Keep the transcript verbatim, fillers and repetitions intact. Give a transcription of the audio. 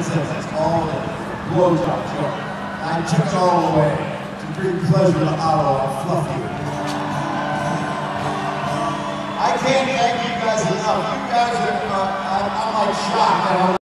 That's it. That's all it is. Blowjobs. Go. I took it all away to bring pleasure to Ottawa and fluff you. I can't thank you guys enough. You guys are, uh, I'm, I'm like shocked.